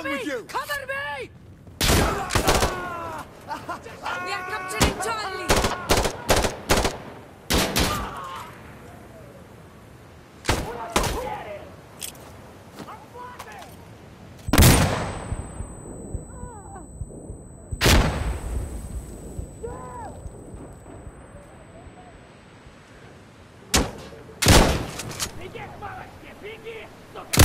wrong with you? Cover me! We are capturing Charlie! Беги, малости, беги! Сука!